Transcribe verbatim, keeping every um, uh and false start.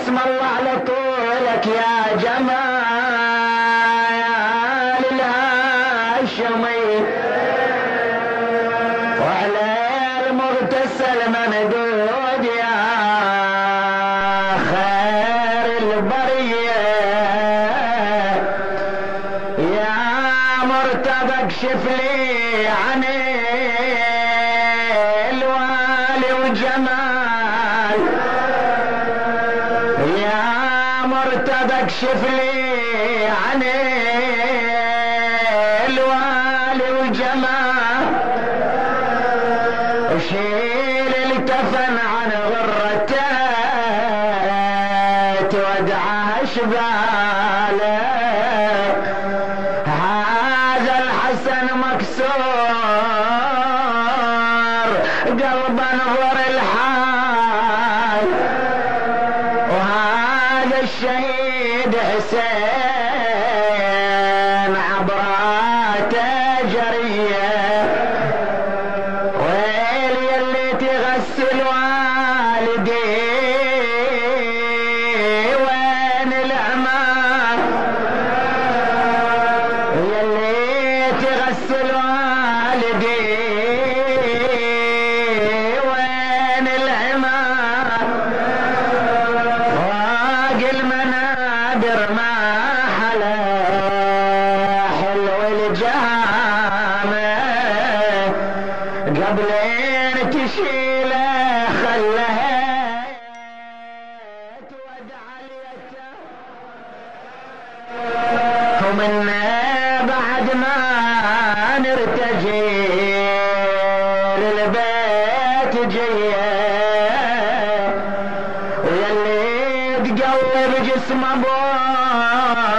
اسم الله على طولك يا جمال الهاشمي، وعلى المغتسل ممدود يا خير البرية، يا مرتضى اكشف لي عن الوالي وجمال، يا مرتضى اكشف لي عن الوالي وجمال، وشيل الكفن عن غرته تودع اشباله، هذا الحسن مكسور قلب انظر الحال، وهذا الشهيد حسين عبراته جريه، ويل يلي تغسل والدي وين الامان، يلي تغسل والدي وين الامان، فوق المنابر ما حلا حلو الجامع، قبلين تشيله خلها تودع اليتام، ومنا بعد ما نرتجي للبيت جيه، ويلي تقلب جسم ابوه